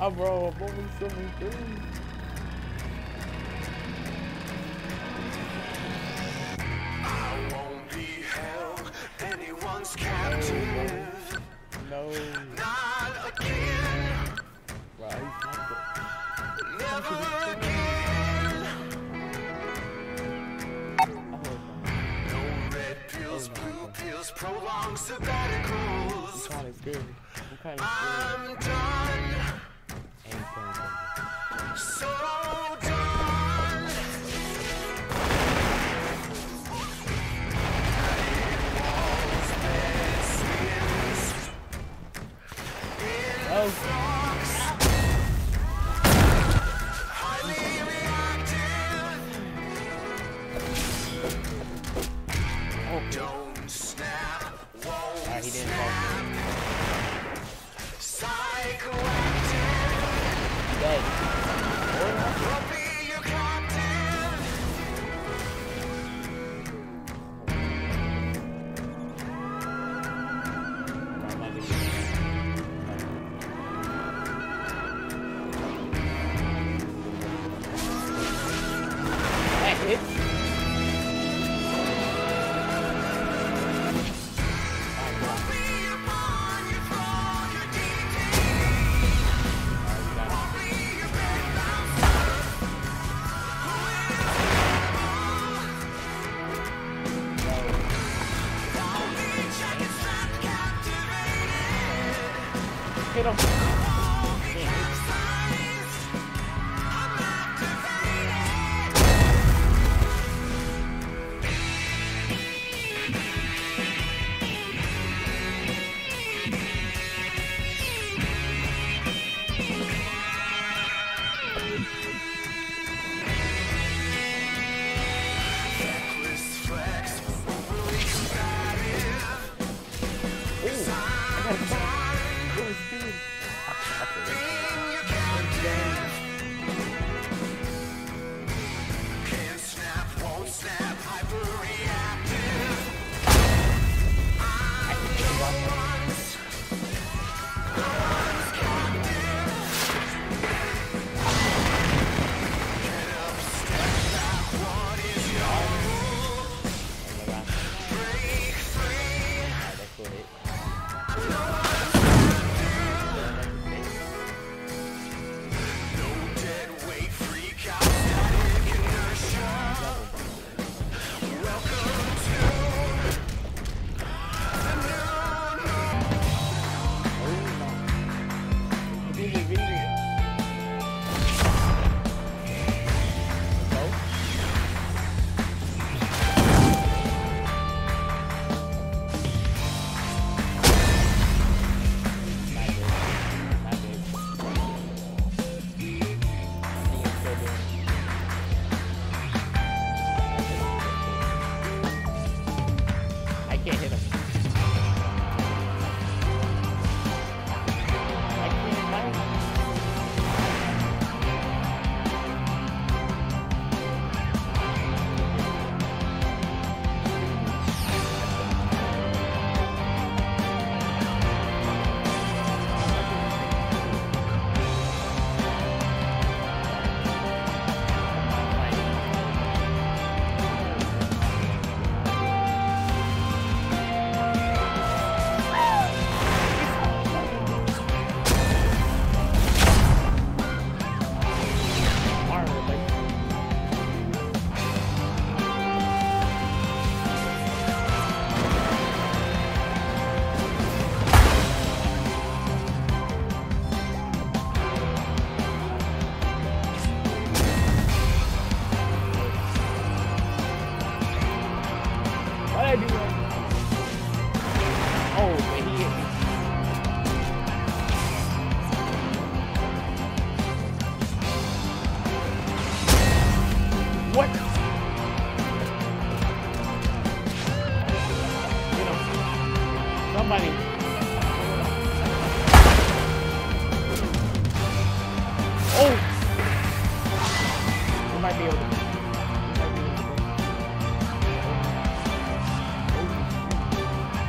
Bro, I'm only swimming through. I won't be held anyone's captive. No. Not again. Right. Never again. No red pills, blue pills, prolonged sabbaticals. I'm kind of scared. I'm done. So done. Don't snap, won't snap. Psychoactive. Won't be your captive. Won't be upon you for your DT. Won't be your bed bouncer. Won't be jacket strapped captivated. Hit him.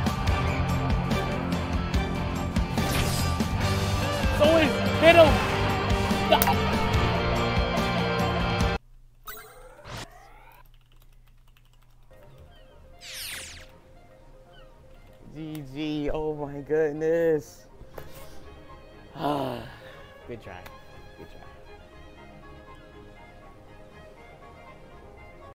Hit him! GG. Oh my goodness. Good try. Good try.